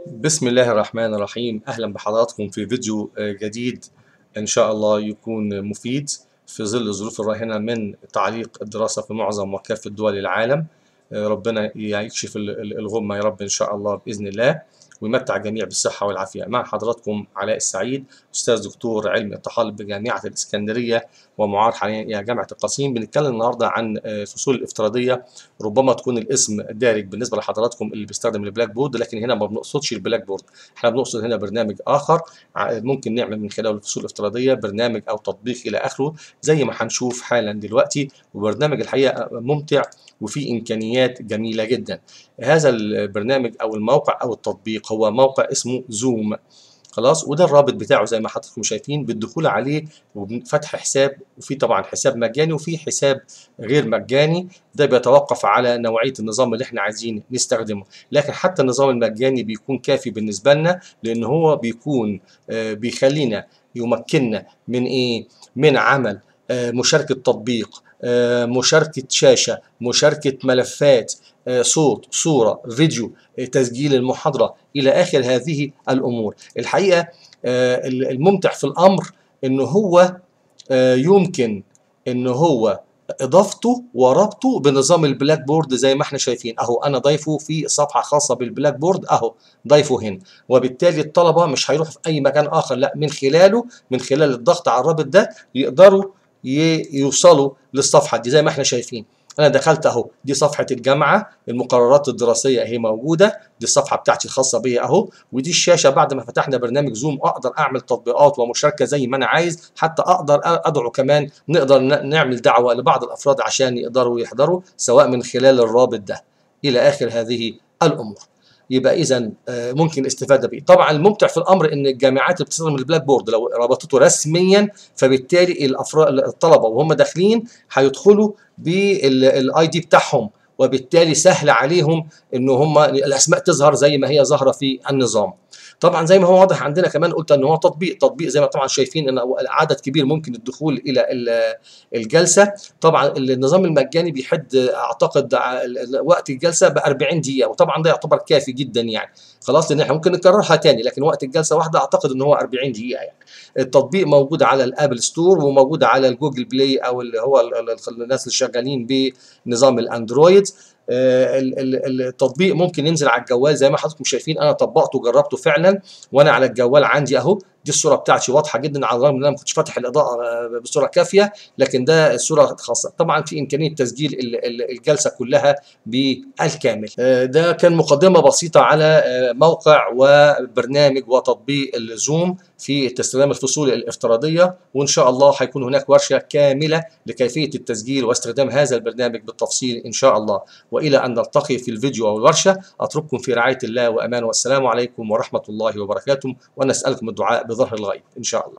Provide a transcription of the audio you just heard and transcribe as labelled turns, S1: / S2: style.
S1: بسم الله الرحمن الرحيم. أهلا بحضراتكم في فيديو جديد إن شاء الله يكون مفيد في ظل الظروف الراهنة من تعليق الدراسة في معظم وكافة دول العالم. ربنا يكشف الغمة يا رب إن شاء الله بإذن الله، ويمتع الجميع بالصحة والعافية. مع حضراتكم علاء السعيد، أستاذ دكتور علم الطحالب بجامعة الإسكندرية ومعار حاليا جامعة القصيم. بنتكلم النهارده عن الفصول الافتراضية. ربما تكون الاسم دارج بالنسبة لحضراتكم اللي بيستخدم البلاك بورد، لكن هنا ما بنقصدش البلاك بورد، احنا بنقصد هنا برنامج آخر ممكن نعمل من خلاله الفصول الافتراضية برنامج أو تطبيق إلى آخره زي ما هنشوف حالا دلوقتي. وبرنامج الحقيقة ممتع وفيه إمكانيات جميلة جدا. هذا البرنامج أو الموقع أو التطبيق هو موقع اسمه زوم. خلاص، وده الرابط بتاعه زي ما حضراتكم شايفين بالدخول عليه وفتح حساب، وفي طبعا حساب مجاني وفي حساب غير مجاني. ده بيتوقف على نوعية النظام اللي احنا عايزين نستخدمه، لكن حتى النظام المجاني بيكون كافي بالنسبة لنا، لأن هو بيكون بيخلينا يمكننا من ايه؟ من عمل مشاركة تطبيق، مشاركة شاشة، مشاركة ملفات، صوت، صورة، فيديو، تسجيل المحاضرة إلى آخر هذه الأمور. الحقيقة الممتع في الأمر إنه هو يمكن إنه هو إضافته وربطه بنظام البلاك بورد زي ما احنا شايفين أهو. أنا ضيفه في صفحة خاصة بالبلاك بورد أهو، ضيفه هنا، وبالتالي الطلبة مش هيروحوا في أي مكان آخر، لا، من خلاله، من خلال الضغط على الرابط ده يقدروا يوصلوا للصفحة دي زي ما احنا شايفين. انا دخلت اهو، دي صفحه الجامعه، المقررات الدراسيه اهي موجوده، دي الصفحه بتاعتي الخاصه بيا اهو، ودي الشاشه بعد ما فتحنا برنامج زوم اقدر اعمل تطبيقات ومشاركه زي ما انا عايز، حتى اقدر ادعو كمان، نقدر نعمل دعوه لبعض الافراد عشان يقدروا يحضروا سواء من خلال الرابط ده الى اخر هذه الامور. يبقى اذا ممكن الاستفاده بيه. طبعا الممتع في الامر ان الجامعات اللي بتستخدم البلاك بورد لو ربطته رسميا، فبالتالي الطلبه وهم داخلين هيدخلوا بالاي دي بتاعهم، وبالتالي سهل عليهم ان هم الاسماء تظهر زي ما هي ظاهره في النظام. طبعا زي ما هو واضح عندنا كمان، قلت ان هو تطبيق زي ما طبعا شايفين ان عدد كبير ممكن الدخول الى الجلسه. طبعا النظام المجاني بيحد اعتقد وقت الجلسه ب 40 دقيقه، وطبعا ده يعتبر كافي جدا يعني. خلاص، لان احنا ممكن نكررها تاني، لكن وقت الجلسه واحده اعتقد ان هو 40 دقيقه يعني. التطبيق موجود على الابل ستور وموجود على الجوجل بلاي، او اللي هو الناس اللي شغالين بنظام الاندرويد. التطبيق ممكن ينزل على الجوال زي ما حضراتكم شايفين. انا طبقته وجربته فعلا وانا على الجوال عندي اهو. دي الصوره بتاعتي واضحه جدا، على الرغم ان انا ما كنتش فاتح الاضاءه بصوره كافيه، لكن ده الصوره خاصه. طبعا في امكانيه تسجيل الجلسه كلها بالكامل. ده كان مقدمه بسيطه على موقع وبرنامج وتطبيق الزوم في استخدام الفصول الافتراضيه، وان شاء الله هيكون هناك ورشه كامله لكيفيه التسجيل واستخدام هذا البرنامج بالتفصيل ان شاء الله. والى ان نلتقي في الفيديو او الورشه، اترككم في رعايه الله وامان، والسلام عليكم ورحمه الله وبركاته، ونسالكم الدعاء بظهر الغيب ان شاء الله.